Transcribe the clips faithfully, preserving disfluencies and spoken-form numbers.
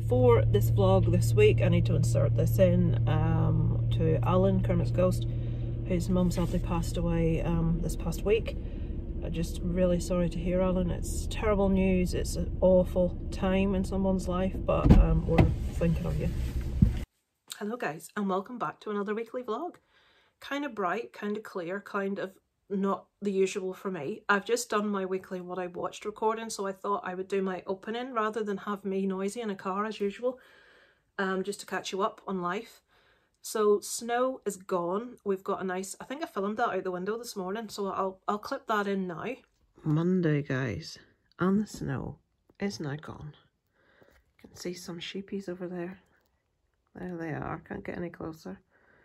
for this vlog this week, I need to insert this in um, to Alan, Kermit's ghost, whose mum sadly passed away um, this past week. I'm just really sorry to hear, Alan. It's terrible news. It's an awful time in someone's life, but um, we're thinking of you. Hello guys, and welcome back to another weekly vlog. Kind of bright, kind of clear, kind of not the usual for me. I've just done my weekly what I watched recording, so I thought I would do my opening rather than have me noisy in a car as usual, um, just to catch you up on life. So snow is gone. We've got a nice, I think I filmed that out the window this morning, so I'll, I'll clip that in now. Monday guys, and the snow is now gone. You can see some sheepies over there. There they are, can't get any closer.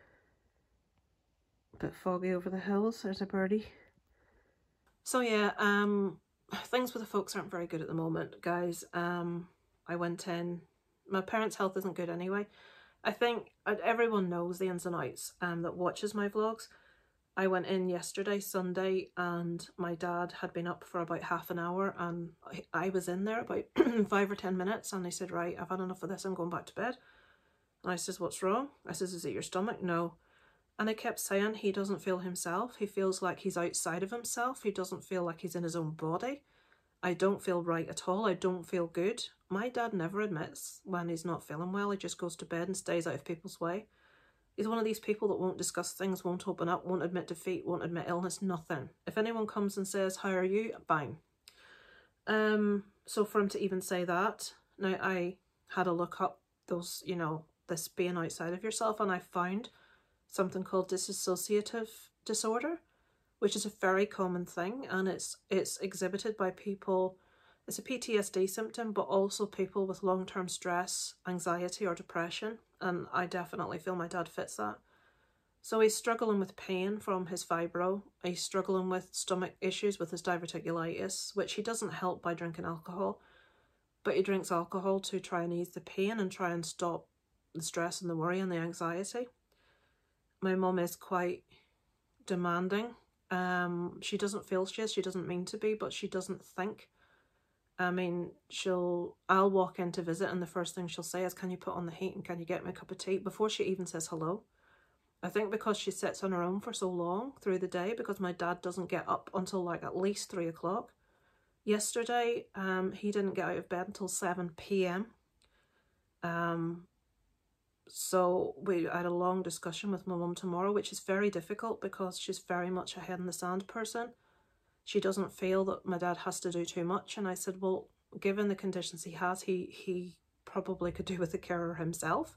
A bit foggy over the hills, there's a birdie. So yeah, um, things with the folks aren't very good at the moment, guys. Um, I went in, my parents' health isn't good anyway. I think everyone knows the ins and outs um, that watches my vlogs. I went in yesterday, Sunday, and my dad had been up for about half an hour, and I, I was in there about five or ten minutes, and they said, right, I've had enough of this, I'm going back to bed. And I says, what's wrong? I says, is it your stomach? No. And they kept saying he doesn't feel himself. He feels like he's outside of himself. He doesn't feel like he's in his own body. I don't feel right at all. I don't feel good. My dad never admits when he's not feeling well. He just goes to bed and stays out of people's way. He's one of these people that won't discuss things, won't open up, won't admit defeat, won't admit illness, nothing. If anyone comes and says, how are you? Bang. Um, so for him to even say that, now I had a look up those, you know, this being outside of yourself, and I found something called dissociative disorder, which is a very common thing, and it's it's exhibited by people. It's a P T S D symptom, but also people with long-term stress, anxiety or depression, and I definitely feel my dad fits that. So he's struggling with pain from his fibro, he's struggling with stomach issues with his diverticulitis, which he doesn't help by drinking alcohol, but he drinks alcohol to try and ease the pain and try and stop the stress and the worry and the anxiety. My mum is quite demanding. Um, she doesn't feel she is, she doesn't mean to be, but she doesn't think. I mean, she'll, I'll walk in to visit and the first thing she'll say is, can you put on the heat and can you get me a cup of tea? Before she even says hello. I think because she sits on her own for so long through the day, because my dad doesn't get up until like at least three o'clock. Yesterday, um, he didn't get out of bed until seven p m Um, So we had a long discussion with my mum tomorrow, which is very difficult because she's very much a head in the sand person. She doesn't feel that my dad has to do too much. And I said, well, given the conditions he has, he, he probably could do with a carer himself.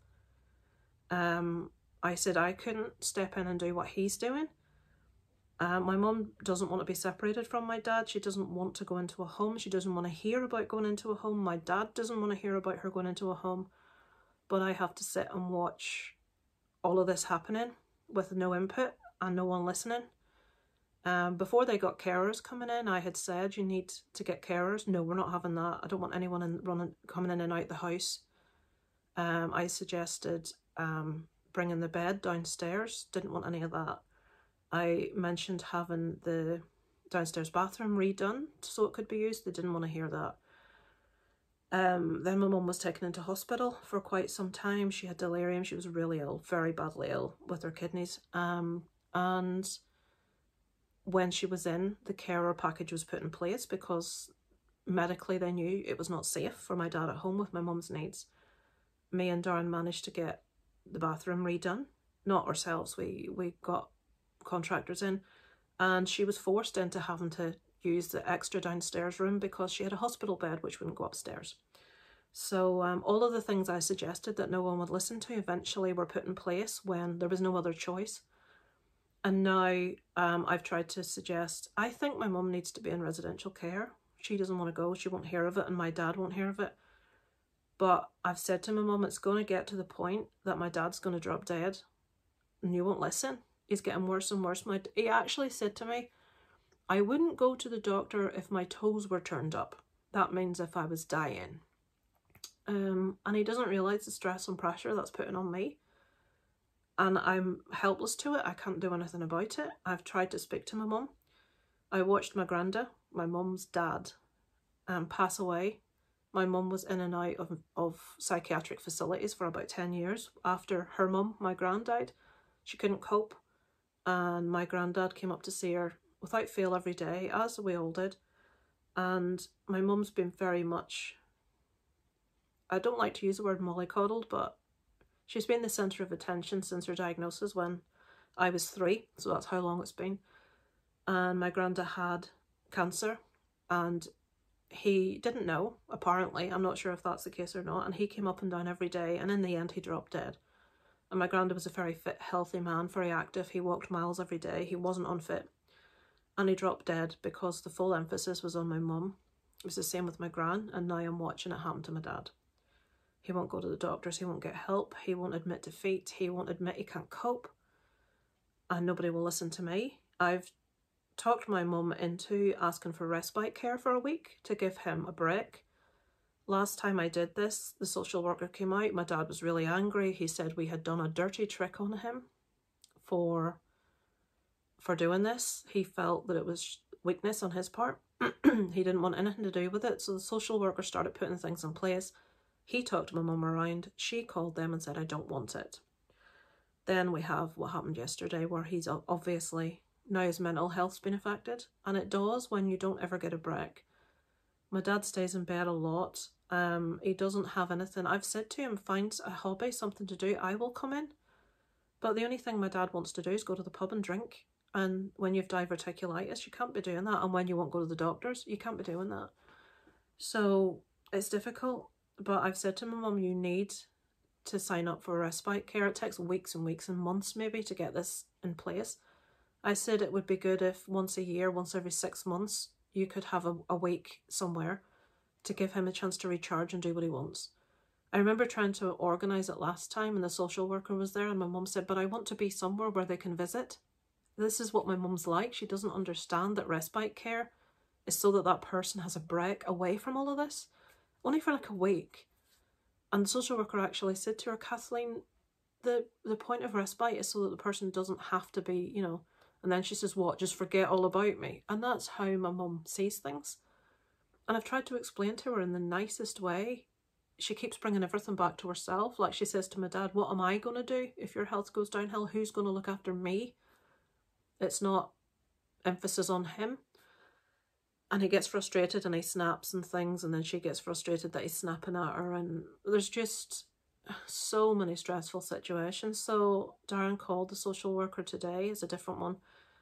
Um, I said I couldn't step in and do what he's doing. Uh, my mum doesn't want to be separated from my dad. She doesn't want to go into a home. She doesn't want to hear about going into a home. My dad doesn't want to hear about her going into a home. But I have to sit and watch all of this happening with no input and no one listening. Um, before they got carers coming in, I had said you need to get carers. No, we're not having that. I don't want anyone in, running, coming in and out the house. Um, I suggested um, bringing the bed downstairs. Didn't want any of that. I mentioned having the downstairs bathroom redone so it could be used. They didn't want to hear that. Um, then my mum was taken into hospital for quite some time. She had delirium. She was really ill, very badly ill with her kidneys. Um, and when she was in, the carer package was put in place because medically they knew it was not safe for my dad at home with my mum's needs. Me and Darren managed to get the bathroom redone. Not ourselves, we, we got contractors in, and she was forced into having to use the extra downstairs room because she had a hospital bed which wouldn't go upstairs. So um, all of the things I suggested that no one would listen to eventually were put in place when there was no other choice. And now um, I've tried to suggest, I think my mum needs to be in residential care. She doesn't want to go, she won't hear of it, and my dad won't hear of it. But I've said to my mum, it's going to get to the point that my dad's going to drop dead and you won't listen. He's getting worse and worse. My, he actually said to me, I wouldn't go to the doctor if my toes were turned up. That means if I was dying. Um, and he doesn't realise the stress and pressure that's putting on me. And I'm helpless to it. I can't do anything about it. I've tried to speak to my mum. I watched my granda, my mum's dad, um, pass away My mum was in and out of, of psychiatric facilities for about ten years. After her mum, my gran, died, she couldn't cope. And my granddad came up to see her without fail every day, as we all did. And my mum's been very much, I don't like to use the word mollycoddled, but she's been the centre of attention since her diagnosis when I was three, so that's how long it's been. And my granddad had cancer, and he didn't know, apparently. I'm not sure if that's the case or not. And he came up and down every day, and in the end he dropped dead. And my granddad was a very fit, healthy man, very active. He walked miles every day. He wasn't unfit. And he dropped dead because the full emphasis was on my mum. It was the same with my gran, and now I'm watching it happen to my dad. He won't go to the doctors. He won't get help. He won't admit defeat. He won't admit he can't cope. And nobody will listen to me. I've talked my mum into asking for respite care for a week to give him a break. Last time I did this, the social worker came out. My dad was really angry. He said we had done a dirty trick on him for, for doing this. He felt that it was weakness on his part. He didn't want anything to do with it. So the social worker started putting things in place. He talked my mum around. She called them and said, I don't want it. Then we have what happened yesterday, where he's obviously, now his mental health's been affected. And it does when you don't ever get a break. My dad stays in bed a lot. Um, he doesn't have anything. I've said to him, find a hobby, something to do. I will come in. But the only thing my dad wants to do is go to the pub and drink. And when you've diverticulitis, you can't be doing that. And when you won't go to the doctors, you can't be doing that. So it's difficult. But I've said to my mum, you need to sign up for respite care. It takes weeks and weeks and months maybe to get this in place. I said it would be good if once a year, once every six months, you could have a, a week somewhere to give him a chance to recharge and do what he wants. I remember trying to organise it last time and the social worker was there and my mum said, but I want to be somewhere where they can visit. This is what my mum's like. She doesn't understand that respite care is so that that person has a break away from all of this. Only for like a week. And the social worker actually said to her, Kathleen, the, the point of respite is so that the person doesn't have to be, you know, and then she says, what, just forget all about me? And that's how my mum sees things. And I've tried to explain to her in the nicest way. She keeps bringing everything back to herself. Like she says to my dad, what am I going to do if your health goes downhill? Who's going to look after me? It's not emphasis on him. And he gets frustrated and he snaps and things. And then she gets frustrated that he's snapping at her. And there's just so many stressful situations. So Darren called the social worker today. It's a different one.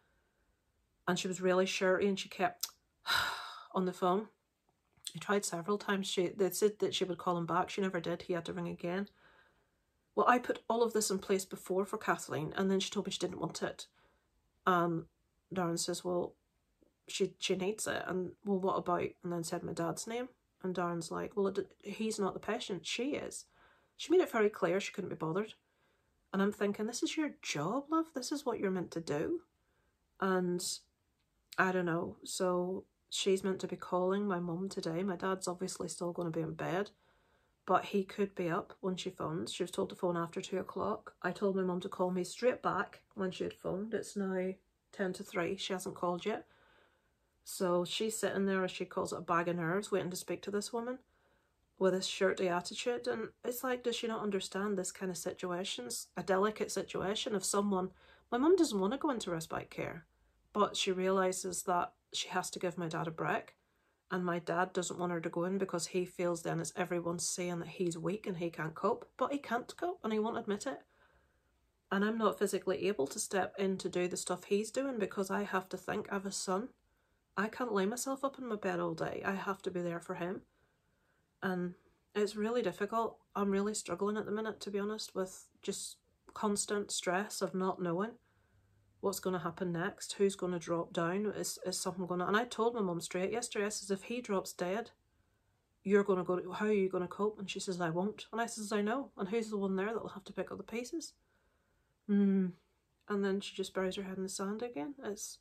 And she was really shirty and she kept on the phone. He tried several times. She they said that she would call him back. She never did. He had to ring again. Well, I put all of this in place before for Kathleen, and then she told me she didn't want it. Um, Darren says, well, she she needs it. And, well, what about? And then said my dad's name. And Darren's like, well, it, he's not the patient. She is. She made it very clear she couldn't be bothered. And I'm thinking, this is your job, love. This is what you're meant to do. And I don't know. So she's meant to be calling my mum today. My dad's obviously still going to be in bed, but he could be up when she phones. She was told to phone after two o'clock. I told my mum to call me straight back when she had phoned. It's now ten to three. She hasn't called yet. So she's sitting there, as she calls it, a bag of nerves, waiting to speak to this woman with this shirty attitude. And it's like, does she not understand this kind of situations? A delicate situation of someone. My mum doesn't want to go into respite care, but she realises that she has to give my dad a break. And my dad doesn't want her to go in because he feels then as everyone's saying that he's weak and he can't cope. But he can't cope and he won't admit it. And I'm not physically able to step in to do the stuff he's doing because I have to think. I have a son. I can't lay myself up in my bed all day. I have to be there for him. And it's really difficult. I'm really struggling at the minute, to be honest, with just constant stress of not knowing what's going to happen next, who's going to drop down, is, is something going to... And I told my mum straight yesterday, I says, if he drops dead, you're going to go, to, how are you going to cope? And she says, I won't. And I says, I know. And who's the one there that'll have to pick up the pieces? Hmm. And then she just buries her head in the sand again. It's,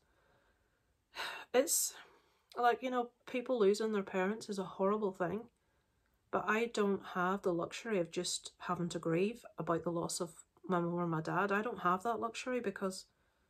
it's like, you know, people losing their parents is a horrible thing. But I don't have the luxury of just having to grieve about the loss of my mum or my dad. I don't have that luxury because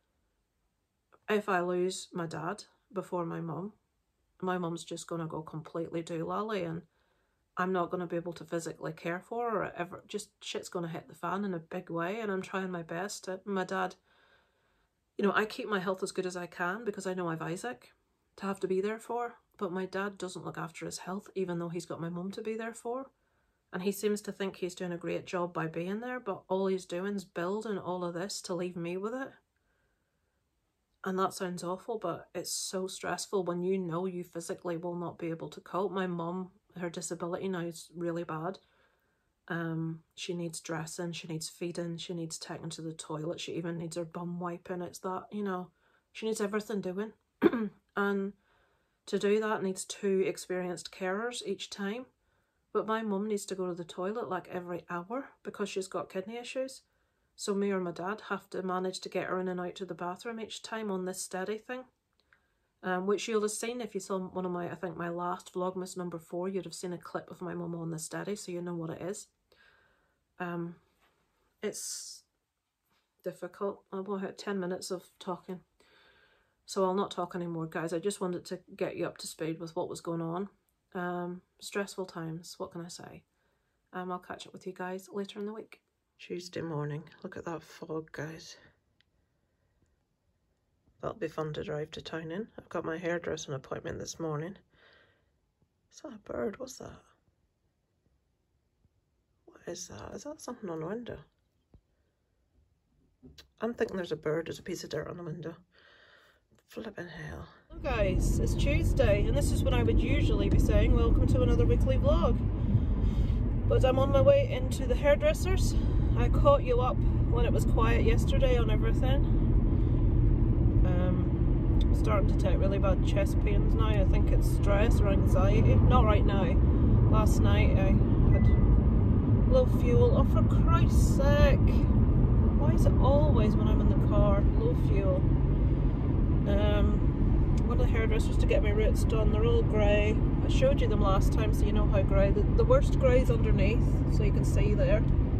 if I lose my dad before my mum, my mum's just going to go completely doolally. And I'm not going to be able to physically care for, or ever, just shit's going to hit the fan in a big way, and I'm trying my best. To, my dad, you know, I keep my health as good as I can because I know I've Isaac to have to be there for, but my dad doesn't look after his health, even though he's got my mum to be there for. And he seems to think he's doing a great job by being there, but all he's doing is building all of this to leave me with it. And that sounds awful, but it's so stressful when you know you physically will not be able to cope. My mum, her disability now is really bad. Um, she needs dressing, she needs feeding, she needs taken to the toilet, she even needs her bum wiping. It's that, you know, she needs everything doing. And to do that needs two experienced carers each time. But my mum needs to go to the toilet like every hour because she's got kidney issues. So me or my dad have to manage to get her in and out to the bathroom each time on this steady thing. Um, which you'll have seen if you saw one of my, I think my last Vlogmas number four, you'd have seen a clip of my mum on the steady, so you know what it is. Um, it's difficult. I've had ten minutes of talking. So I'll not talk anymore, guys. I just wanted to get you up to speed with what was going on. Um, stressful times, what can I say? Um, I'll catch up with you guys later in the week. Tuesday morning. Look at that fog, guys. That'll be fun to drive to town in. I've got my hairdressing appointment this morning. Is that a bird? What's that? What is that? Is that something on the window? I'm thinking there's a bird. There's a piece of dirt on the window. Flipping hell. Hello guys, it's Tuesday and this is when I would usually be saying welcome to another weekly vlog. But I'm on my way into the hairdressers. I caught you up when it was quiet yesterday on everything. Um, I'm starting to take really bad chest pains now. I think it's stress or anxiety. Not right now. Last night I had low fuel. Oh, for Christ's sake. Why is it always when I'm in the car low fuel? Um, one of the hairdressers to get my roots done. They're all grey. I showed you them last time so you know how grey. The, the worst grey is underneath, so you can see there.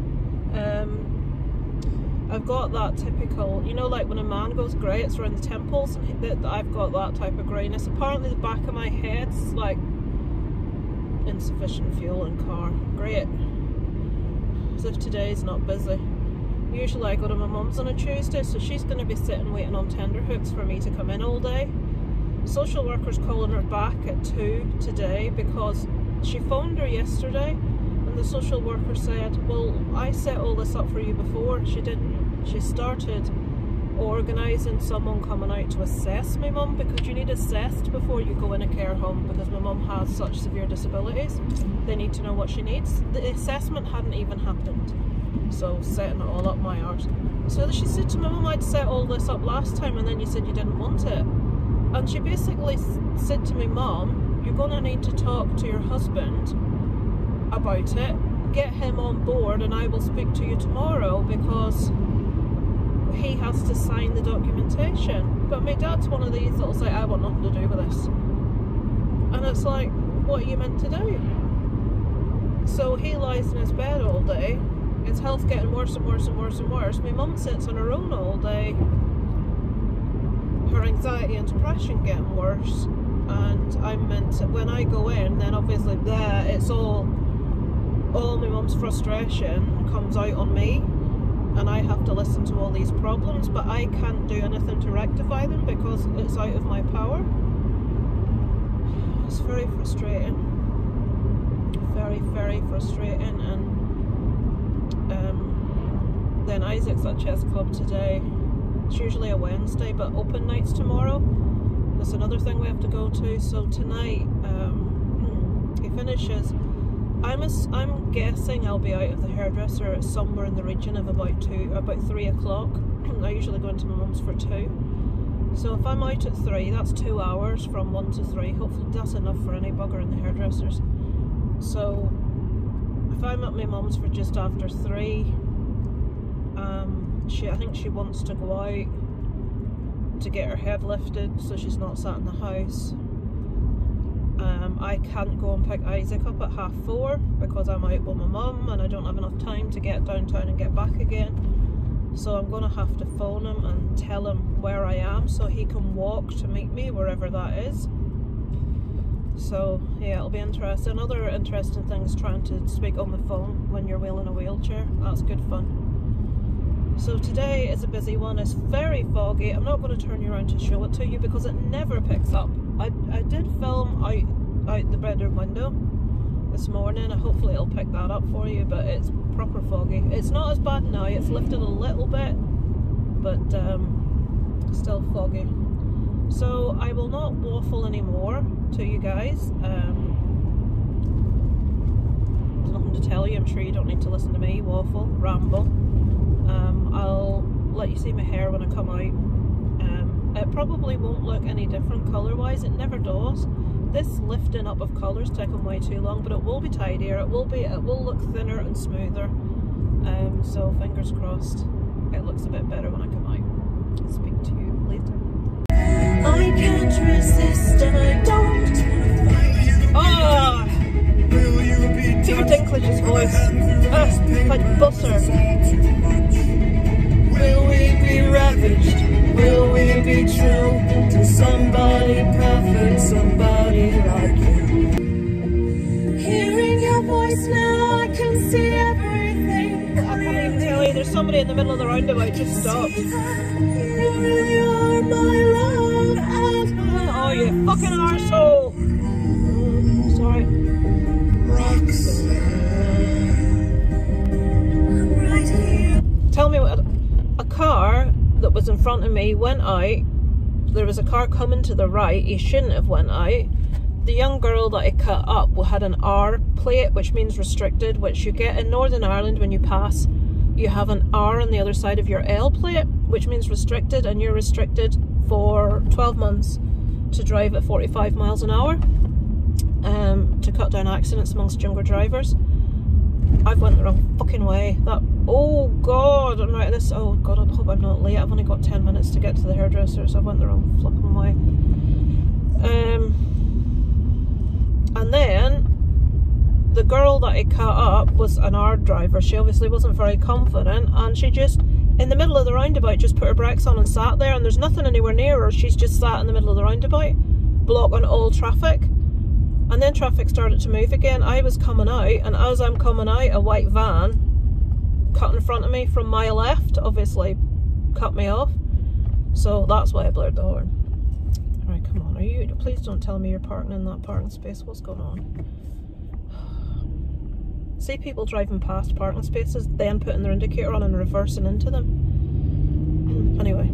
Um, I've got that typical, you know, like when a man goes grey, it's around the temples. That I've got that type of greyness. Apparently the back of my head's like insufficient fuel in car. Great. As if today's not busy. Usually I go to my mum's on a Tuesday, so she's going to be sitting waiting on tenterhooks for me to come in all day. Social worker's calling her back at two today because she phoned her yesterday and the social worker said, well, I set all this up for you before. She didn't. She started organising someone coming out to assess my mum because you need assessed before you go in a care home because my mum has such severe disabilities. They need to know what she needs. The assessment hadn't even happened. So setting it all up my arse. So she said to my mum, I'd set all this up last time and then you said you didn't want it. And she basically said to me, Mum, you're going to need to talk to your husband about it, get him on board and I will speak to you tomorrow because he has to sign the documentation. But my dad's one of these that'll say, I want nothing to do with this. And it's like, what are you meant to do? So he lies in his bed all day. His health getting worse and worse and worse and worse. My mum sits on her own all day. Her anxiety and depression getting worse. And I'm meant to, when I go in, then obviously there, it's all, all my mum's frustration comes out on me. And I have to listen to all these problems, but I can't do anything to rectify them because it's out of my power. It's very frustrating. Very, very frustrating. And Um, then Isaac's at chess club today. It's usually a Wednesday, but open nights tomorrow. That's another thing we have to go to. So tonight, um, he finishes. I'm a, I'm guessing I'll be out of the hairdresser at somewhere in the region of about two, about three o'clock. I usually go into my mum's for two. So if I'm out at three, that's two hours from one to three. Hopefully that's enough for any bugger in the hairdressers. So if I'm at my mum's for just after three, um, she I think she wants to go out to get her head lifted so she's not sat in the house. Um, I can't go and pick Isaac up at half four because I'm out with my mum and I don't have enough time to get downtown and get back again. So I'm going to have to phone him and tell him where I am so he can walk to meet me wherever that is. So yeah, it'll be interesting. Other interesting things, trying to speak on the phone when you're wheeling a wheelchair. That's good fun. So today is a busy one. It's very foggy. I'm not going to turn you around to show it to you because it never picks up. I, I did film out, out the bedroom window this morning, and hopefully it'll pick that up for you, but it's proper foggy. It's not as bad now. It's lifted a little bit, but um, still foggy. So I will not waffle anymore to you guys. Um, there's nothing to tell you. I'm sure you don't need to listen to me waffle, ramble. Um, I'll let you see my hair when I come out. Um, it probably won't look any different colour wise. It never does. This lifting up of colours taken way too long, but it will be tidier. It will be. It will look thinner and smoother. Um, so fingers crossed, it looks a bit better when I come out. I'll speak to you later. I can't resist and I don't. Ah! Peter Dinklage's voice. Ah, like butter. Will we be ravaged? Will we be true to somebody perfect, somebody like you? Hearing your voice now, I can see everything. I can't even tell you, there's somebody in the middle of the roundabout just stopped. You really are my love and oh, you fucking arsehole! Mm, sorry. I'm right here. Tell me what. A car that was in front of me went out. There was a car coming to the right. He shouldn't have went out. The young girl that I cut up had an R plate, which means restricted, which you get in Northern Ireland when you pass. You have an R on the other side of your L plate, which means restricted, and you're restricted for twelve months to drive at forty-five miles an hour um, to cut down accidents amongst younger drivers. I've went the wrong fucking way. That, oh god, I'm right this, oh god, I hope I'm not late. I've only got ten minutes to get to the hairdressers. I went the wrong flipping way. Um, and then the girl that I cut up was an R driver. She obviously wasn't very confident, and she just, in the middle of the roundabout, just put her brakes on and sat there, and there's nothing anywhere near her. She's just sat in the middle of the roundabout, blocking all traffic. And then traffic started to move again. I was coming out, and as I'm coming out, a white van cut in front of me from my left, obviously cut me off. So that's why I blared the horn. Alright, come on, are you, please don't tell me you're parking in that parking space. What's going on? See people driving past parking spaces, then putting their indicator on and reversing into them. Anyway.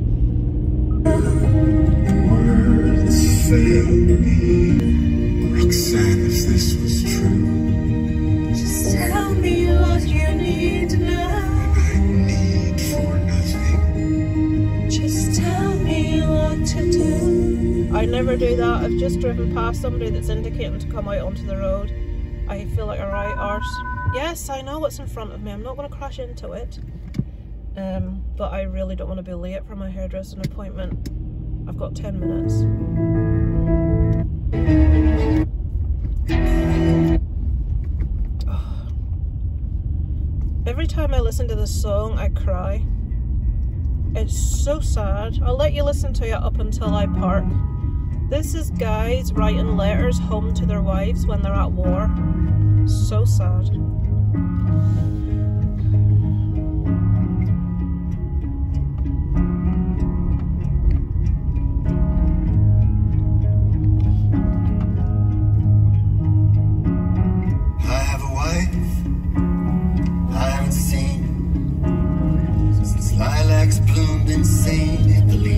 Words fail me. Roxanne, if this was true, just tell me what you need to know. I need for nothing. Just tell me what to do. I never do that. I've just driven past somebody that's indicating to come out onto the road. I feel like a right arse. Yes, I know what's in front of me. I'm not going to crash into it. Um, but I really don't want to be late for my hairdressing appointment. I've got ten minutes. Oh. Every time I listen to this song, I cry. It's so sad. I'll let you listen to it up until I park. This is guys writing letters home to their wives when they're at war. So sad. Insane Italy.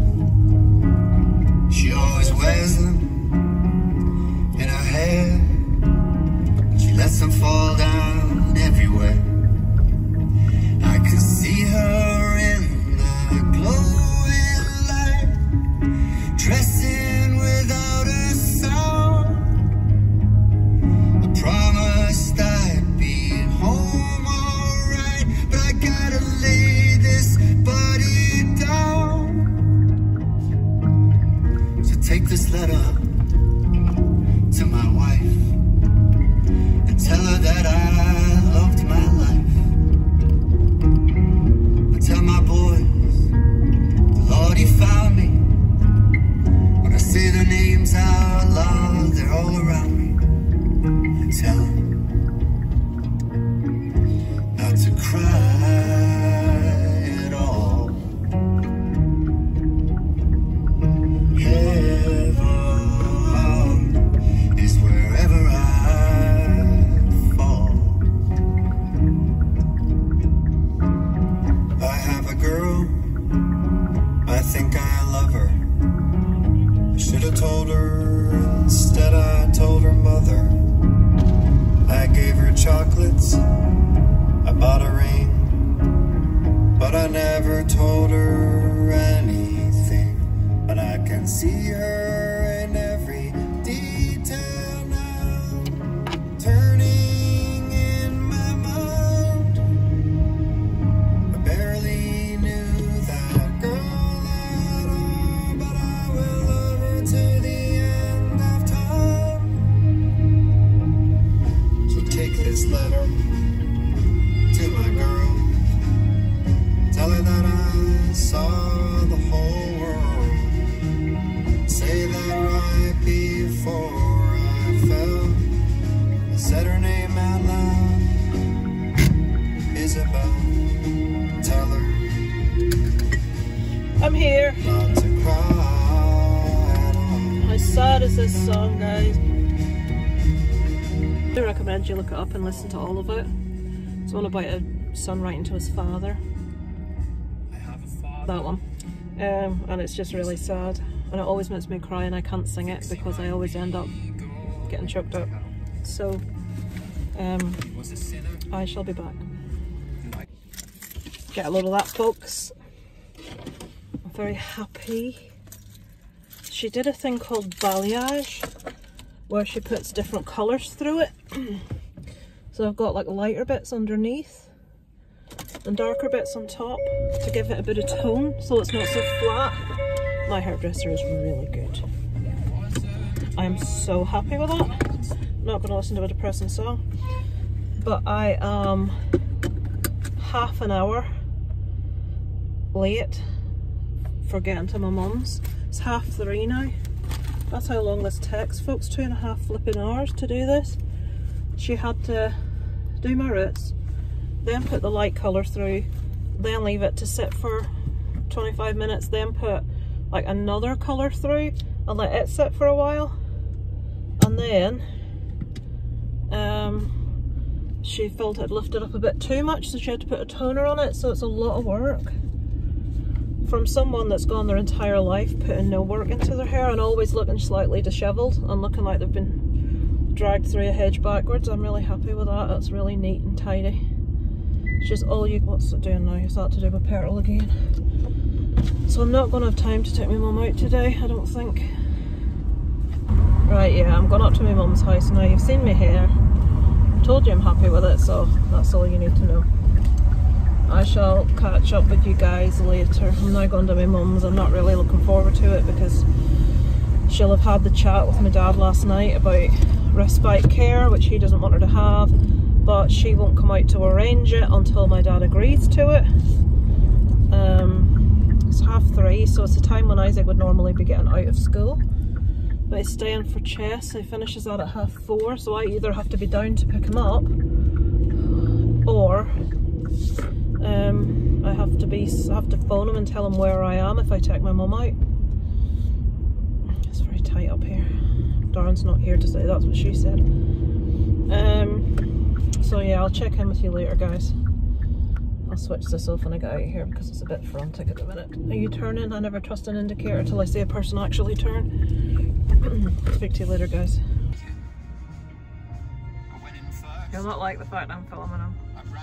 She always wears them in her hair. She lets them fall down everywhere. I could see her in the glowing light, dressing without a sound. I promised I'd be home alright, but I gotta lay this body. Take this letter to my wife and tell her that I loved my life. bought a ring, but I never told her anything. But I can see her in every detail now, turning in my mind. I barely knew that girl at all, but I will love her to the end of time. So take this letter to my girl, tell her that I saw the whole world, say that right before I fell, I said her name out loud, Isabel. Tell her I'm here. not to cry at all. How sad is this song, guys? I recommend you look it up and listen to all of it. It's one about a son writing to his father. I have a father. That one. Um, and it's just really sad. And it always makes me cry, and I can't sing it because I always end up getting choked up. So, um, I shall be back. Get a load of that, folks. I'm very happy. She did a thing called balayage, where she puts different colours through it. So I've got like lighter bits underneath and darker bits on top to give it a bit of tone so it's not so flat. My hairdresser is really good. I am so happy with that. I'm not going to listen to a depressing song, but I am half an hour late for getting to my mum's. It's half three now. That's how long this takes, folks. Two and a half flipping hours to do this. She had to do my roots, then put the light colour through, then leave it to sit for twenty-five minutes, then put like another colour through and let it sit for a while, and then um, she felt it lifted up a bit too much, so she had to put a toner on it. So it's a lot of work from someone that's gone their entire life putting no work into their hair and always looking slightly dishevelled and looking like they've been dragged through a hedge backwards. I'm really happy with that. It's really neat and tidy. It's just all you... What's it doing now? Is that to do with pearl again? So I'm not going to have time to take my mum out today, I don't think. Right, yeah, I'm going up to my mum's house now. You've seen my hair. I told you I'm happy with it, so that's all you need to know. I shall catch up with you guys later. I'm now going to my mum's. I'm not really looking forward to it because she'll have had the chat with my dad last night about respite care, which he doesn't want her to have, but she won't come out to arrange it until my dad agrees to it. Um, it's half three, so it's the time when Isaac would normally be getting out of school, but he's staying for chess. He finishes that at half four, so I either have to be down to pick him up, or um, I have to be I have to phone him and tell him where I am if I take my mum out. It's very tight up here. Darren's not here to say that's what she said. Um, so yeah, I'll check in with you later, guys. I'll switch this off when I get out of here because it's a bit frantic at the minute. Are you turning? I never trust an indicator until I see a person actually turn. Speak to you later, guys. You'll not like the fact I'm filming them.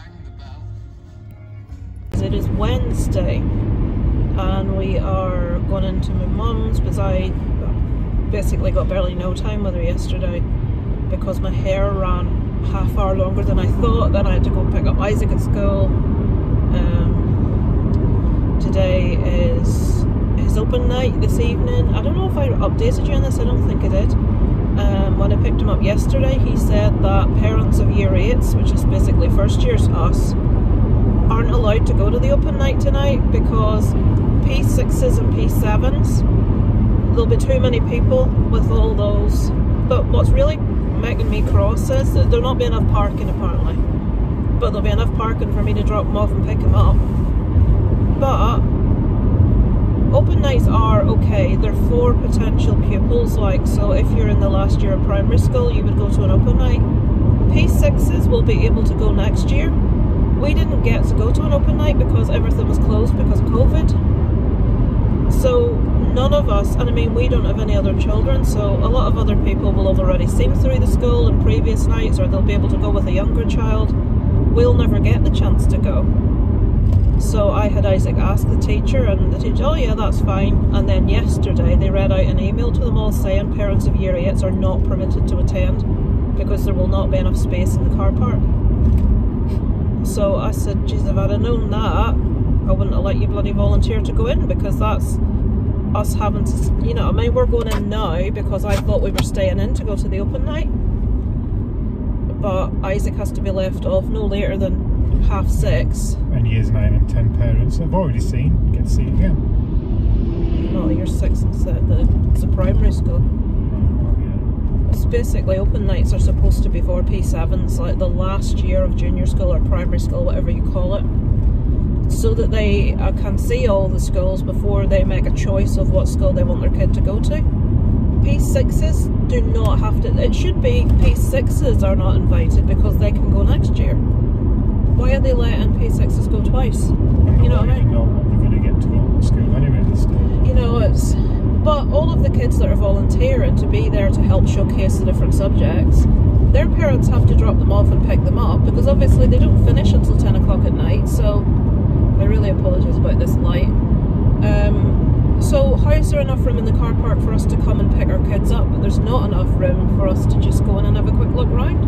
It is Wednesday and we are going into my mum's because I basically got barely no time with her yesterday because my hair ran half hour longer than I thought. Then I had to go pick up Isaac at school. Um, today is his open night this evening. I don't know if I updated you on this, I don't think I did. Um, when I picked him up yesterday, he said that parents of year eights, which is basically first years us, aren't allowed to go to the open night tonight because P sixes and P sevens, there'll be too many people with all those. But what's really making me cross is that there'll not be enough parking apparently, but there'll be enough parking for me to drop him off and pick him up. But open nights are okay, they're for potential pupils, like, so if you're in the last year of primary school you would go to an open night. P sixes will be able to go next year. We didn't get to go to an open night because everything was closed because of COVID. So none of us, and I mean we don't have any other children, so a lot of other people will have already seen through the school in previous nights, or they'll be able to go with a younger child. we'll never get the chance to go. So I had Isaac ask the teacher, and the teacher, oh yeah, that's fine. And then yesterday they read out an email to them all saying parents of year eights are not permitted to attend because there will not be enough space in the car park. So I said, geez, if I'd have known that, I wouldn't have let you bloody volunteer to go in, because that's us having to, you know, I mean, we're going in now because I thought we were staying in to go to the open night. But Isaac has to be left off no later than half six. And years nine and ten parents I've already seen, get to see again. No, year six and seven, it's a primary school. It's basically, open nights are supposed to be for P sevens, like the last year of junior school or primary school, whatever you call it, so that they uh, can see all the schools before they make a choice of what school they want their kid to go to. P sixes do not have to, it should be P sixes are not invited because they can go next year. Why are they letting P sixes go twice? You know what I mean? Know what they're going to get to go to school anyway this day. You know, it's... But all of the kids that are volunteering to be there to help showcase the different subjects, their parents have to drop them off and pick them up, because obviously they don't finish until ten o'clock at night, so I really apologise about this light. Um, so how is there enough room in the car park for us to come and pick our kids up? But there's not enough room for us to just go in and have a quick look round.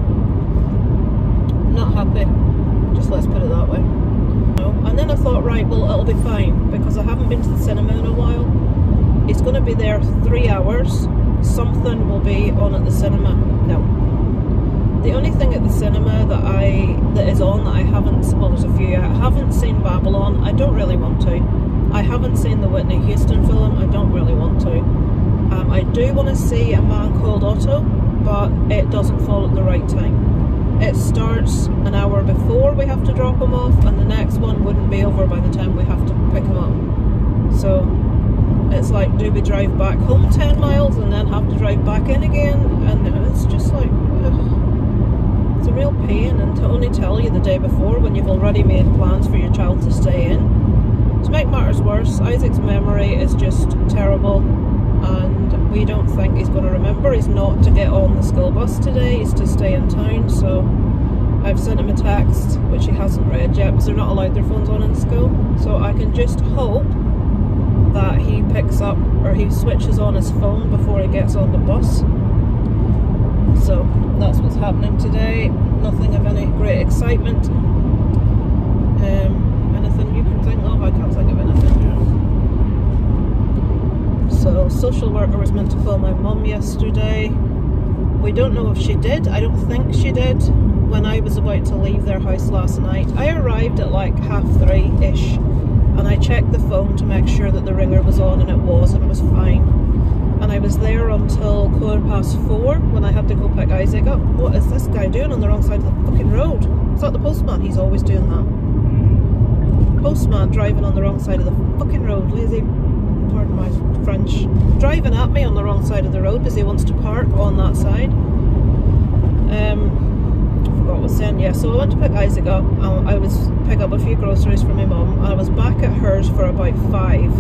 Not happy. Just let's put it that way. No. And then I thought, right, well, it'll be fine, because I haven't been to the cinema in a while. It's going to be there three hours. Something will be on at the cinema. No. The only thing at the cinema that I that is on that I haven't, well, there's a few. I haven't seen Babylon. I don't really want to. I haven't seen the Whitney Houston film. I don't really want to. Um, I do want to see A Man Called Otto, but it doesn't fall at the right time. It starts an hour before we have to drop him off, and the next one wouldn't be over by the time we have to pick him up. So it's like, do we drive back home ten miles and then have to drive back in again? And it's just like, ugh, it's a real pain. And to only tell you the day before when you've already made plans for your child to stay in. To make matters worse, Isaac's memory is just terrible, and we don't think he's going to remember. He's not to get on the school bus today, he's to stay in town. So I've sent him a text, which he hasn't read yet, because they're not allowed their phones on in school. So I can just hope that he picks up, or he switches on his phone before he gets on the bus. So that's what's happening today. Nothing of any great excitement. Um, anything you can think of? I can't think of anything. Yeah. So social worker was meant to call my mum yesterday. We don't know if she did. I don't think she did. When I was about to leave their house last night, I arrived at like half three-ish. And I checked the phone to make sure that the ringer was on, and it was, and it was fine. And I was there until quarter past four when I had to go pick Isaac up. What is this guy doing on the wrong side of the fucking road? Is that the postman? He's always doing that. Postman driving on the wrong side of the fucking road. Lazy, pardon my French. Driving at me on the wrong side of the road because he wants to park on that side. Um... What was saying, yeah, so I went to pick Isaac up. I was pick up a few groceries for my mum, and I was back at hers for about five.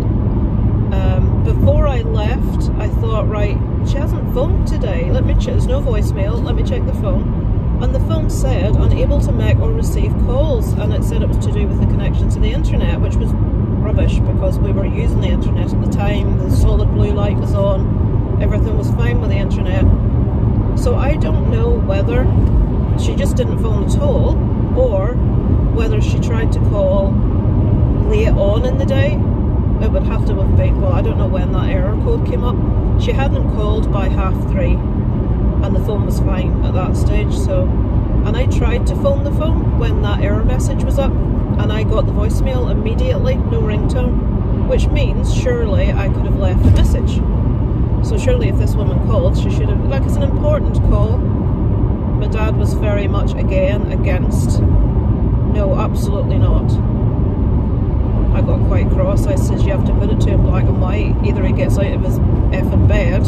Um, before I left, I thought, right, she hasn't phoned today. Let me check. There's no voicemail. Let me check the phone. And the phone said unable to make or receive calls, and it said it was to do with the connection to the internet, which was rubbish because we were using the internet at the time. The solid blue light was on. Everything was fine with the internet. So I don't know whether she just didn't phone at all, or whether she tried to call late on in the day. It would have to have been, well, I don't know when that error code came up. She hadn't called by half three, and the phone was fine at that stage. So, and I tried to phone the phone when that error message was up, and I got the voicemail immediately, no ringtone, which means surely I could have left a message. So surely if this woman called, she should have, like, it's an important call. My dad was very much again against, no, absolutely not. I got quite cross. I says, you have to put it to him black and white. Either he gets out of his effing bed,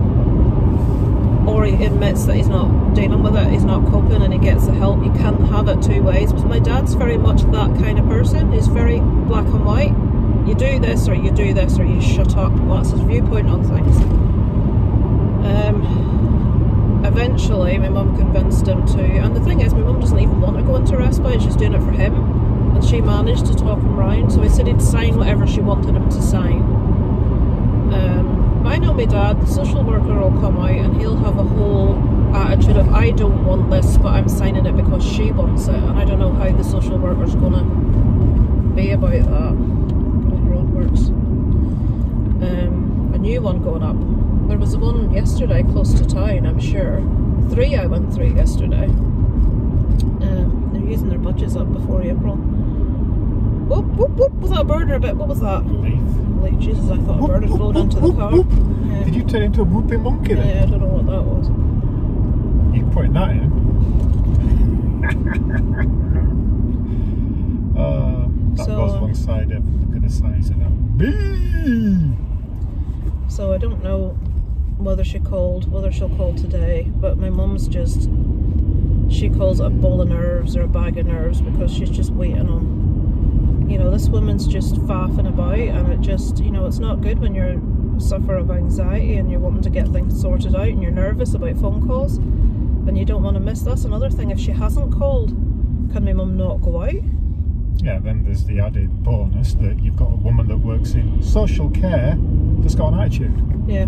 or he admits that he's not dealing with it, he's not coping, and he gets the help. You can't have it two ways. But my dad's very much that kind of person. He's very black and white. You do this, or you do this, or you shut up. Well, that's his viewpoint on things. Um... eventually my mum convinced him to, and the thing is my mum doesn't even want to go into respite, she's doing it for him, and she managed to talk him round, so he said he'd sign whatever she wanted him to sign. Um, I know my dad, the social worker will come out and he'll have a whole attitude of, I don't want this but I'm signing it because she wants it, and I don't know how the social worker's gonna be about that. The road works. Um, a new one going up. There was one yesterday close to town, I'm sure. Three I went through yesterday. Um, they're using their budgets up before April. Whoop, whoop, whoop. Was that a bird or a bit? What was that? Leaf. Like, Jesus, I thought a bird had flown into the car. Yeah. Did you turn into a whooping monkey then? Yeah, I don't know what that was. You putting that in? uh, that So, goes um, one side of, look at the size of that. Bee! So I don't know whether she called, whether she'll call today, but my mum's just, she calls it a ball of nerves or a bag of nerves because she's just waiting on, you know, this woman's just faffing about, and it just, you know, it's not good when you're suffer of anxiety and you're wanting to get things sorted out and you're nervous about phone calls and you don't want to miss. That's another thing, if she hasn't called, can my mum not go out? Yeah, then there's the added bonus that you've got a woman that works in social care that's got an attitude. Yeah.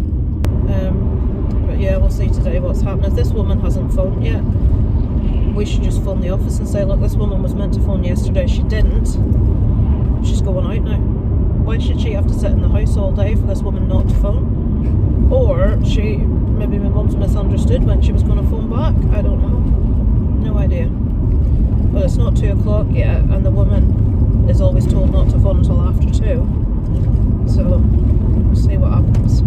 Um, but yeah, we'll see today what's happening. If this woman hasn't phoned yet, we should just phone the office and say, look, this woman was meant to phone yesterday, she didn't. She's going out now. Why should she have to sit in the house all day for this woman not to phone? Or she, maybe my mum's misunderstood when she was going to phone back. I don't know. No idea. But it's not two o'clock yet, and the woman is always told not to phone until after two. So, we'll see what happens.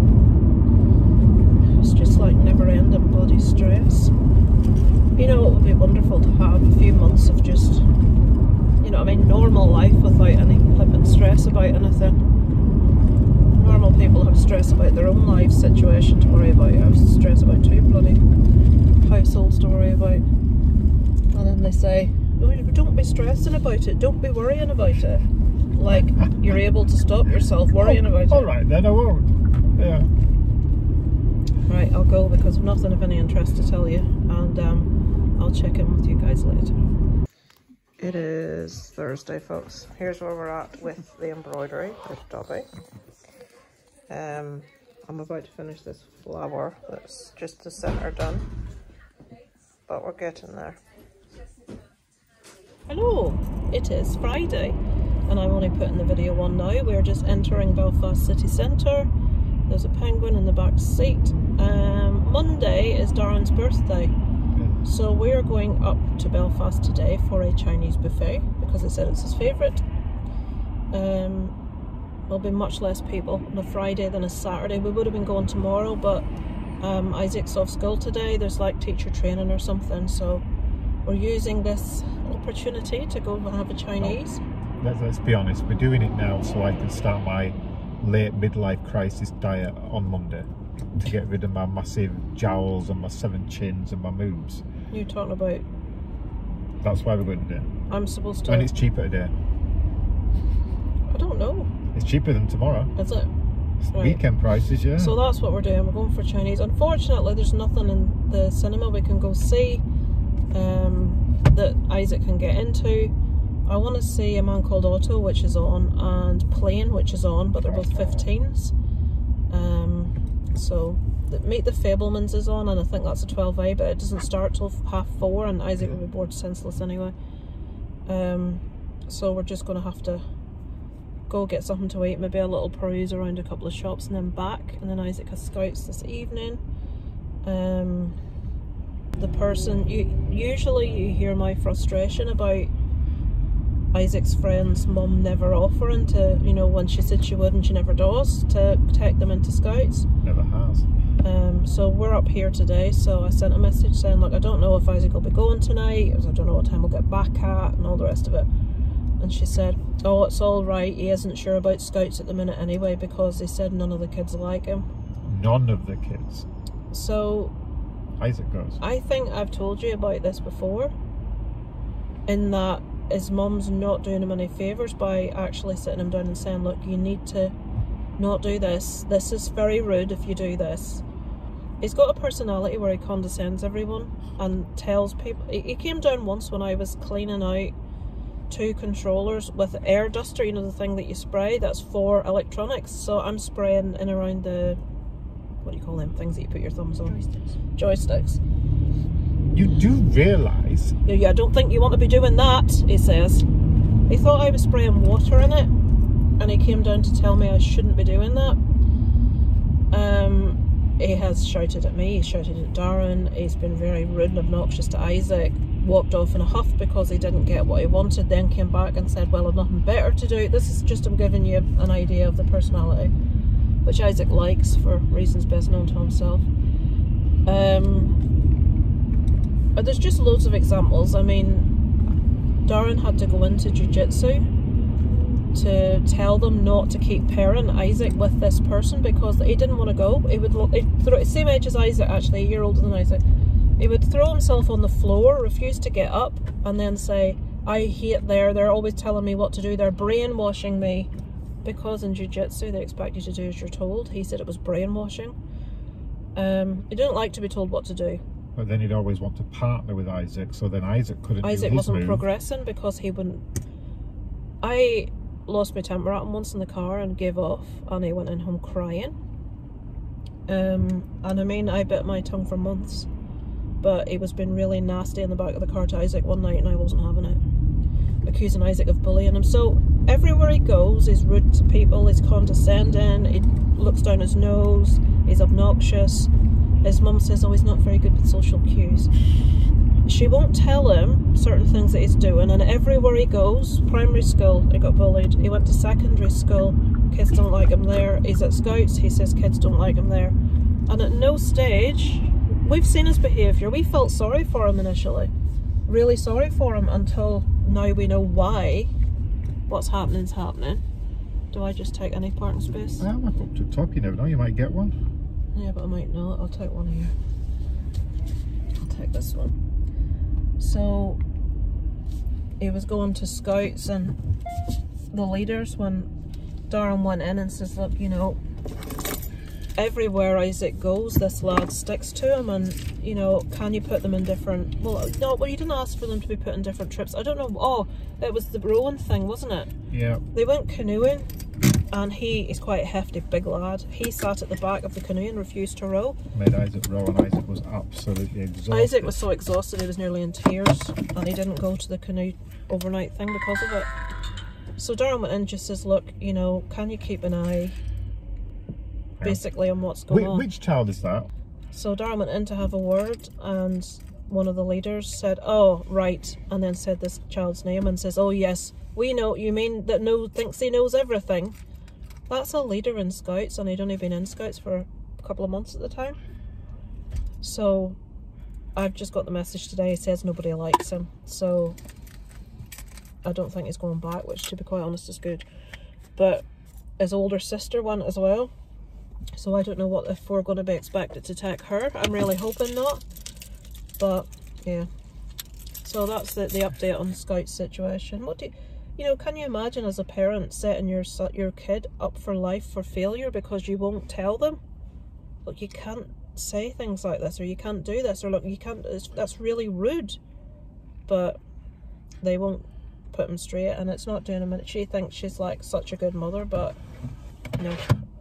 It's just like never-ending bloody stress. You know, it would be wonderful to have a few months of just, you know, I mean, normal life without any flippant stress about anything. Normal people have stress about their own life situation to worry about. I have stress about two bloody households to worry about. And then they say, oh, don't be stressing about it, don't be worrying about it. Like, you're able to stop yourself worrying about it. Alright then, I won't. Yeah. Right, I'll go because I've nothing of any interest to tell you, and um, I'll check in with you guys later. It is Thursday, folks. Here's where we're at with the embroidery. There's Dobby. Um, I'm about to finish this flower that's just the centre done, but we're getting there. Hello, it is Friday and I'm only putting the video on now. We're just entering Belfast city centre. There's a penguin in the back seat. Um, Monday is Darren's birthday, so we're going up to Belfast today for a Chinese buffet because he said it's his favourite. Um, there'll be much less people on a Friday than a Saturday. We would have been going tomorrow, but um, Isaac's off school today. There's like teacher training or something, so we're using this opportunity to go and have a Chinese. Let's, let's be honest, we're doing it now so I can start my late midlife crisis diet on Monday to get rid of my massive jowls and my seven chins and my moves. You're talking about? That's why we're going today. I'm supposed to. And it's cheaper today. I don't know. It's cheaper than tomorrow. Is it? It's Right. Weekend prices, yeah. So that's what we're doing. We're going for Chinese. Unfortunately, there's nothing in the cinema we can go see um, that Isaac can get into. I want to see A Man Called Otto, which is on, and Plane, which is on, but they're both fifteens. Um, so the Meet the Fablemans is on, and I think that's a twelve A, but it doesn't start till half four, and Isaac will be bored senseless anyway. Um, so we're just going to have to go get something to eat, maybe a little peruse around a couple of shops and then back. And then Isaac has scouts this evening. Um, the person, you, usually you hear my frustration about Isaac's friend's mum never offering to, you know, when she said she would and she never does, to take them into scouts. Never has. Um, so we're up here today, so I sent a message saying, look, I don't know if Isaac will be going tonight, I don't know what time we'll get back at, and all the rest of it. And she said, oh, it's all right, he isn't sure about scouts at the minute anyway, because they said none of the kids like him. None of the kids. So Isaac goes. I think I've told you about this before, in that his mum's not doing him any favours by actually sitting him down and saying, look, you need to not do this. This is very rude if you do this. he's got a personality where he condescends everyone and tells people. He, he came down once when I was cleaning out two controllers with an air duster, you know, the thing that you spray that's for electronics. So I'm spraying in around the, what do you call them things that you put your thumbs on? Joysticks. Joysticks. You do realise... Yeah, yeah, I don't think you want to be doing that, he says. He thought I was spraying water in it, and he came down to tell me I shouldn't be doing that. Um, he has shouted at me, he shouted at Darren, he's been very rude and obnoxious to Isaac, walked off in a huff because he didn't get what he wanted, then came back and said, well, I've nothing better to do. This is just, I'm giving you an idea of the personality, which Isaac likes for reasons best known to himself. Um, but there's just loads of examples. I mean, Darren had to go into jiu-jitsu to tell them not to keep pairing Isaac with this person because he didn't want to go. He would look, same age as Isaac, actually, a year older than Isaac. He would throw himself on the floor, refuse to get up, and then say, I hate there, they're always telling me what to do, they're brainwashing me. Because in jiu-jitsu they expect you to do as you're told. He said it was brainwashing. Um, he didn't like to be told what to do. But then he'd always want to partner with Isaac, so then Isaac couldn't Isaac do his wasn't move. progressing because he wouldn't... I lost my temper at him once in the car and gave off, and he went in home crying. Um, and I mean, I bit my tongue for months. But he was being really nasty in the back of the car to Isaac one night and I wasn't having it. Accusing Isaac of bullying him. So everywhere he goes, he's rude to people, he's condescending, he looks down his nose, he's obnoxious. His mum says, oh, he's not very good with social cues. She won't tell him certain things that he's doing, and everywhere he goes, primary school, he got bullied. He went to secondary school, kids don't like him there. He's at Scouts, he says kids don't like him there. And at no stage... We've seen his behaviour. We felt sorry for him initially. Really sorry for him until now we know why. What's happening is happening. Do I just take any parking space? I'm up to the top, you never know, you might get one. Yeah, but I might not. I'll take one here. I'll take this one. So, he was going to Scouts and the leaders when Darren went in and says, look, you know, everywhere Isaac goes, this lad sticks to him, and you know, can you put them in different? Well, no, well, you didn't ask for them to be put in different trips. I don't know. Oh, it was the rowing thing, wasn't it? Yeah. They went canoeing, and he is quite a hefty, big lad. He sat at the back of the canoe and refused to row. Made Isaac row, and Isaac was absolutely exhausted. Isaac was so exhausted he was nearly in tears, and he didn't go to the canoe overnight thing because of it. So Darren went in and just says, look, you know, can you keep an eye basically on what's going Wh on. Which child is that? So Darren went in to have a word, and one of the leaders said, oh, right, and then said this child's name and says, oh yes, we know, you mean that no thinks he knows everything? That's a leader in Scouts, and he'd only been in Scouts for a couple of months at the time. So I've just got the message today, he says nobody likes him, so I don't think he's going back, which to be quite honest is good. But his older sister went as well. So I don't know what if we're going to be expected to take her. I'm really hoping not. But yeah. So that's the, the update on the Scout situation. What do you, you know, can you imagine as a parent setting your your kid up for life for failure because you won't tell them? Look, you can't say things like this, or you can't do this, or look, you can't, it's, that's really rude. But they won't put him straight, and it's not doing him. She thinks she's like such a good mother, but no.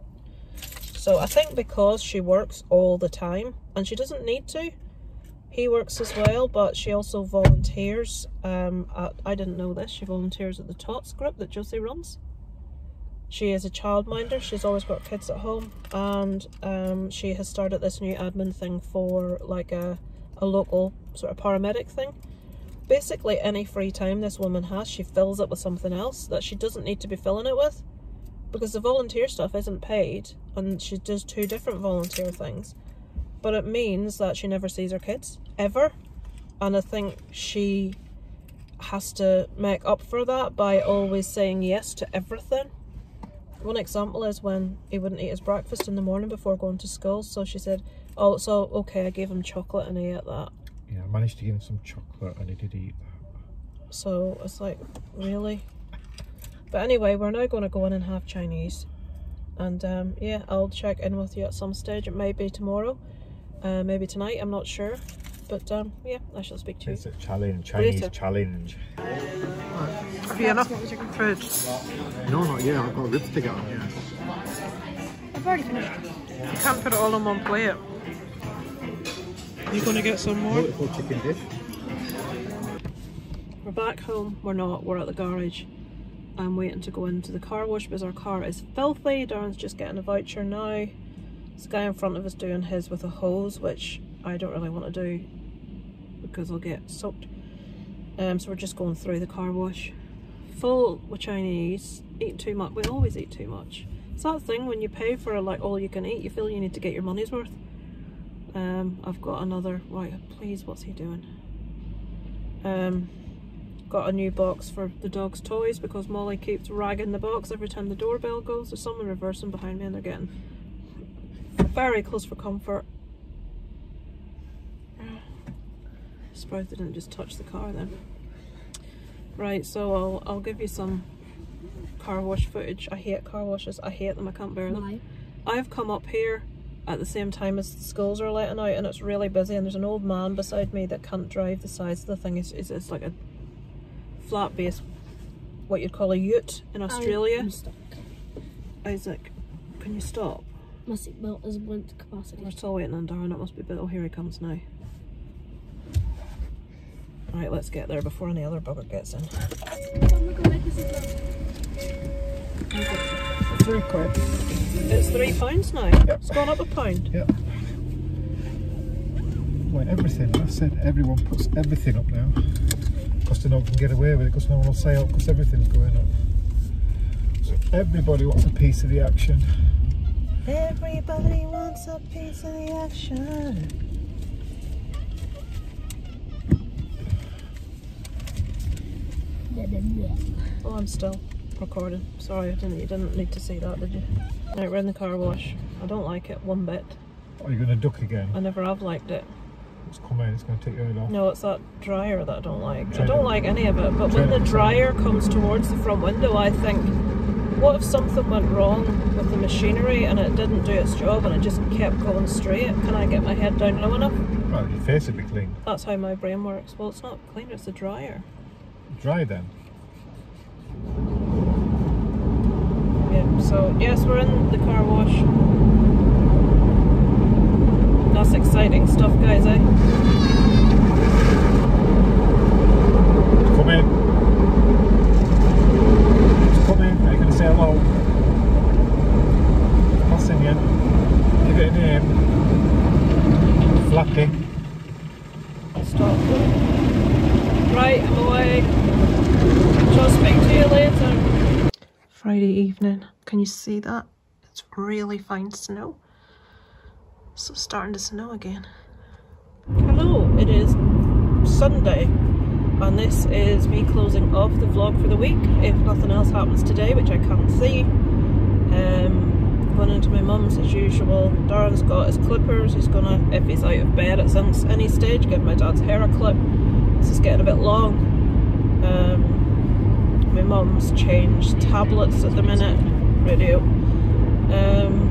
So I think because she works all the time, and she doesn't need to, he works as well, but she also volunteers um, at, I didn't know this, she volunteers at the Tots group that Josie runs. She is a childminder, she's always got kids at home, and um, she has started this new admin thing for like a, a local sort of paramedic thing. Basically any free time this woman has, she fills it with something else that she doesn't need to be filling it with. Because the volunteer stuff isn't paid, and she does two different volunteer things. But it means that she never sees her kids, ever. And I think she has to make up for that by always saying yes to everything. One example is when he wouldn't eat his breakfast in the morning before going to school, so she said, oh, so okay, I gave him chocolate and he ate that. Yeah, I managed to give him some chocolate and he did eat that. So it's like, really? But anyway, we're now going to go in and have Chinese. And um, yeah, I'll check in with you at some stage. It may be tomorrow. Uh, maybe tonight, I'm not sure. But um, yeah, I shall speak to you. It's a challenge, Chinese later. challenge. Have you enough food? No, not yet. I've got ribs to get on, yeah. I've already finished. You can't put it all on one plate. You gonna get some more? Beautiful chicken dish. We're back home. We're not. We're at the garage. I'm waiting to go into the car wash because our car is filthy. Darren's just getting a voucher now. This guy in front of us doing his with a hose, which I don't really want to do because I'll get soaked. Um, so we're just going through the car wash. Full with Chinese. Eat too much. We always eat too much. It's that thing when you pay for like all you can eat, you feel you need to get your money's worth. Um, I've got another. Right, please, what's he doing? Um. Got a new box for the dog's toys because Molly keeps ragging the box every time the doorbell goes. There's someone reversing behind me and they're getting very close for comfort. Surprised they didn't just touch the car then. Right, so I'll, I'll give you some car wash footage. I hate car washes. I hate them. I can't bear them. Why? I've come up here at the same time as the schools are letting out and it's really busy and there's an old man beside me that can't drive. The size of the thing is, is it's like a flat base, what you'd call a ute in Australia. I'm stuck. Isaac, can you stop? My seatbelt is went to capacity. We're still waiting on Darren. It must be, oh, here he comes now. Right, let's get there before any other bugger gets in. Three quid. It's three pounds now. Yep. It's gone up a pound. Yep. Well, everything. I said everyone puts everything up now. Because no one can get away with it, because no one will say up, because everything's going up. So everybody wants a piece of the action. Everybody wants a piece of the action. Oh, I'm still recording. Sorry, I didn't. You didn't need to see that, did you? Right, we're in the car wash. I don't like it one bit. Are you going to duck again? I never have liked it. It's come in, it's going to take your head off. No, it's that dryer that I don't like. Try I don't it. like any of it, but Try when the it. dryer comes towards the front window, I think, what if something went wrong with the machinery and it didn't do its job and it just kept going straight? Can I get my head down low enough? Well, your face will be clean. That's how my brain works. Well, it's not clean, it's the dryer. Dry then. Yeah, so yes, we're in the car wash. That's exciting stuff, guys, eh? Come in. Just come in. Are you going to say hello? Passing you. Give it a name. Flappy. Stop. Right, I'm away. Shall I speak to you later? Friday evening. Can you see that? It's really fine snow. So it's starting to snow again. Hello, it is Sunday and this is me closing off the vlog for the week if nothing else happens today, which I can't see. Um, going into my mum's as usual. Darren's got his clippers. He's gonna, if he's out of bed at some, any stage, give my dad's hair a clip. This is getting a bit long. Um, my mum's changed tablets at the minute. Radio. Um,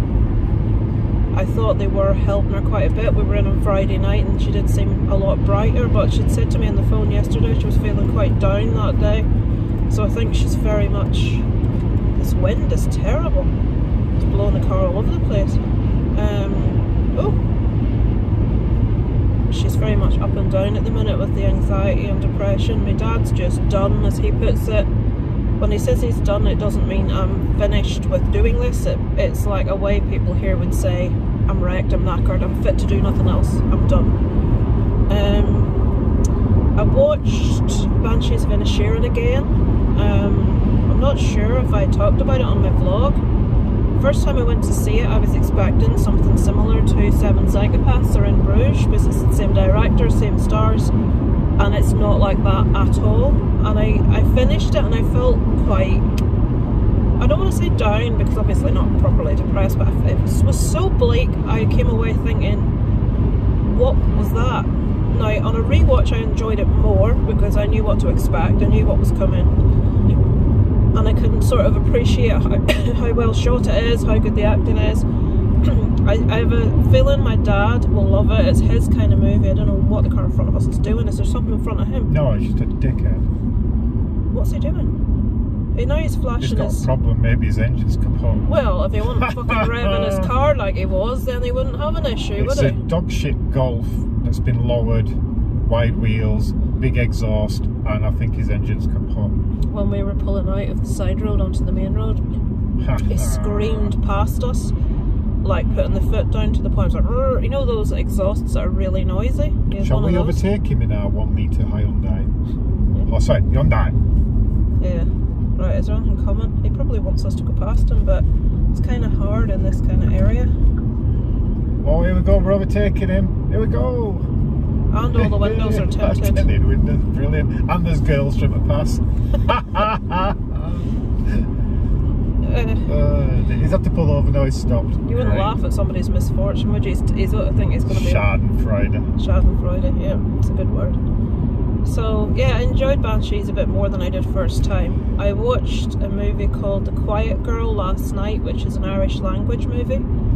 I thought they were helping her quite a bit. We were in on Friday night and she did seem a lot brighter, but she'd said to me on the phone yesterday she was feeling quite down that day. So I think she's very much, this wind is terrible. It's blowing the car all over the place. Um, oh, she's very much up and down at the minute with the anxiety and depression. My dad's just done, as he puts it. When he says he's done, it doesn't mean I'm finished with doing this. It, it's like a way people here would say, I'm wrecked, I'm knackered, I'm fit to do nothing else, I'm done. Um, I watched Banshees of Inisherin again. Um, I'm not sure if I talked about it on my vlog. First time I went to see it, I was expecting something similar to Seven Psychopaths or In Bruges, because it's the same director, same stars, and it's not like that at all. And I, I finished it and I felt quite, I don't want to say down because obviously not properly depressed, but it was, was so bleak. I came away thinking, what was that? Now on a rewatch I enjoyed it more because I knew what to expect, I knew what was coming, and I can sort of appreciate how, how well shot it is, how good the acting is. I, I have a feeling my dad will love it. It's his kind of movie. I don't know what the car in front of us is doing. Is there something in front of him? No, he's just a dickhead. What's he doing? He, now he's flashing He's got his... a problem, maybe his engine's kaput. Well, if he wasn't fucking revving his car like he was, then he wouldn't have an issue, It's would a he? dog shit Golf that's been lowered, wide wheels, big exhaust, and I think his engine's kaput. When we were pulling out of the side road onto the main road, he screamed past us, like putting the foot down to the point, like, "Rrr." You know those exhausts that are really noisy? He Shall we overtake him in our one metre Hyundai? Yeah. Oh, sorry, Hyundai. Yeah. Right, is there anything coming? He probably wants us to go past him, but it's kind of hard in this kind of area. Oh, here we go, we're overtaking him. Here we go. And all the windows are tinted. Tinted windows, brilliant. And there's girls trying to pass. uh, he's had to pull over, now he's stopped. You wouldn't right. laugh at somebody's misfortune, would you? He's, he's, I think he's going to be... Schadenfreude. Schadenfreude, yeah, it's a good word. So, yeah, I enjoyed Banshees a bit more than I did first time. I watched a movie called The Quiet Girl last night, which is an Irish language movie.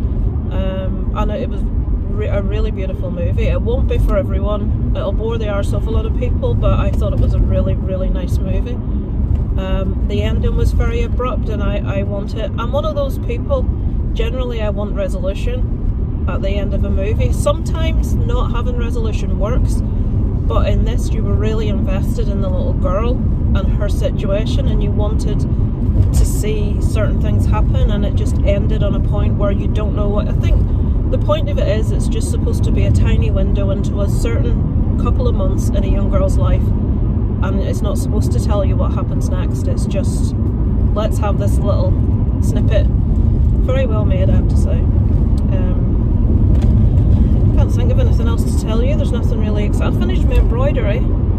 Um, and it was re a really beautiful movie. It won't be for everyone. It'll bore the arse off a lot of people, but I thought it was a really, really nice movie. Um, the ending was very abrupt, and I, I want it. I'm one of those people, generally I want resolution at the end of a movie. Sometimes not having resolution works, but in this you were really invested in the little girl and her situation, and you wanted to see certain things happen, and it just ended on a point where you don't know what. I think the point of it is it's just supposed to be a tiny window into a certain couple of months in a young girl's life, and it's not supposed to tell you what happens next. It's just, let's have this little snippet. Very well made, I have to say. Um, can't think of anything else to tell you. There's nothing really exciting. I finished my embroidery.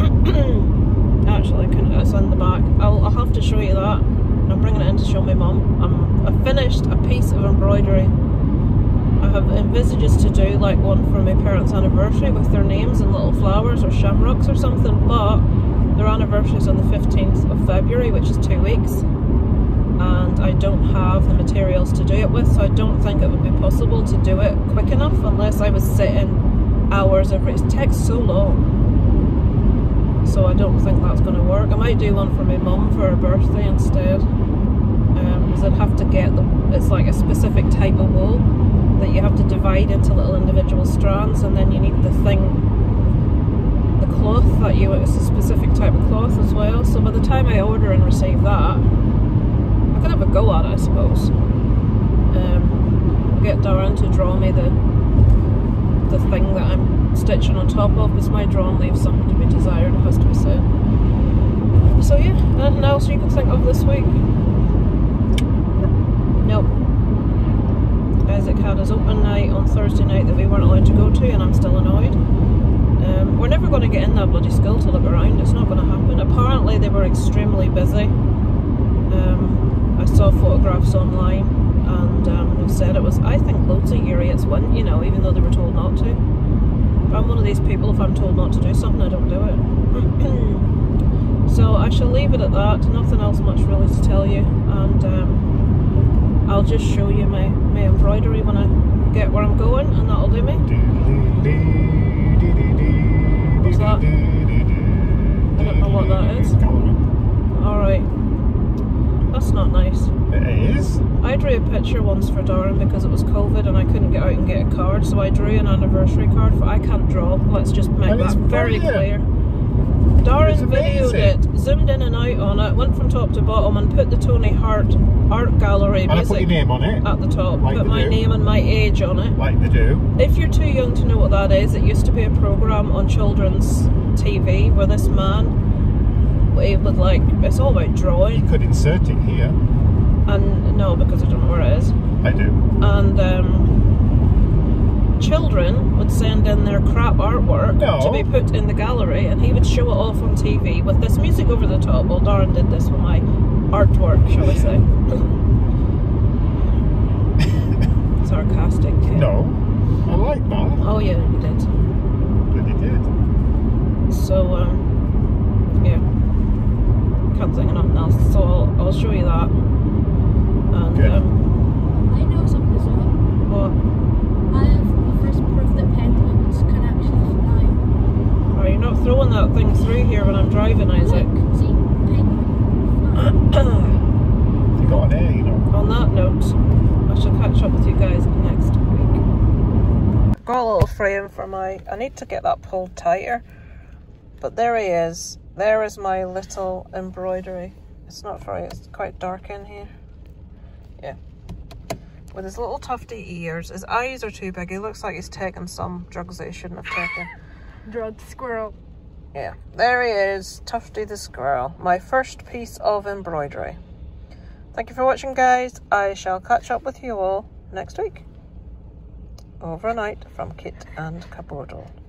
Actually, it's in the back. I'll, I'll have to show you that. I'm bringing it in to show my mum. Um, I finished a piece of embroidery. I have envisages to do like one for my parents' anniversary with their names and little flowers or shamrocks or something, but their anniversary is on the fifteenth of February, which is two weeks, and I don't have the materials to do it with, so I don't think it would be possible to do it quick enough unless I was sitting hours every. It takes so long, so I don't think that's going to work. I might do one for my mum for her birthday instead, because um, I'd have to get the. It's like a specific type of wool that you have to divide into little individual strands, and then you need the thing. The cloth that you, it's a specific type of cloth as well, so by the time I order and receive that, I can have a go at it, I suppose. Um, I'll get Darren to draw me the the thing that I'm stitching on top of, because my drawing leaves something to be desired, it has to be said. So yeah, anything else you can think of this week? Nope. Isaac had his open night on Thursday night that we weren't allowed to go to, and I'm still annoyed. Um, we're never going to get in that bloody school to look around. It's not going to happen. Apparently they were extremely busy. Um, I saw photographs online, and um, they said it was, I think loads of idiots went, you know, even though they were told not to. But I'm one of these people, if I'm told not to do something, I don't do it. So I shall leave it at that. Nothing else much really to tell you, and um, I'll just show you my, my embroidery when I get where I'm going, and that'll do me. What's that? I don't know what that is. Alright. That's not nice. It is? I drew a picture once for Darren because it was COVID and I couldn't get out and get a card, so I drew an anniversary card for. I can't draw. Let's just make and that very clear. Brilliant. Darren videoed it, zoomed in and out on it, went from top to bottom and put the Tony Hart Art Gallery and I music put your name on it at the top. like Put my do. name and my age on it. Like they do. If you're too young to know what that is, it used to be a programme on children's T V where this man, he would like, it's all about drawing. You could insert it here. And no, because I don't know where it is. I do. And um, children would send in their crap artwork no. to be put in the gallery, and he would show it off on T V with this music over the top. Well, Darren did this with my artwork, shall we say. Sarcastic kid. No, I like that. Oh yeah, you did. But you did. So, um, yeah. Can't think of nothing else, so I'll, I'll show you that. And, Good. um, I know something as well. What? I have the first proof that penguins can actually fly. Oh, you're not throwing that thing through here when I'm driving, Isaac. Look, see, penguin fly. You got an air, you know. On that note, I shall catch up with you guys next week. Got a little frame for my... I need to get that pulled tighter. But there he is. There is my little embroidery. It's not very... It's quite dark in here. Yeah. With his little tufty ears. His eyes are too big. He looks like he's taken some drugs that he shouldn't have taken. Drugged squirrel. Yeah. There he is. Tufty the squirrel. My first piece of embroidery. Thank you for watching, guys. I shall catch up with you all next week. Over and out from Kit and Kaboodle.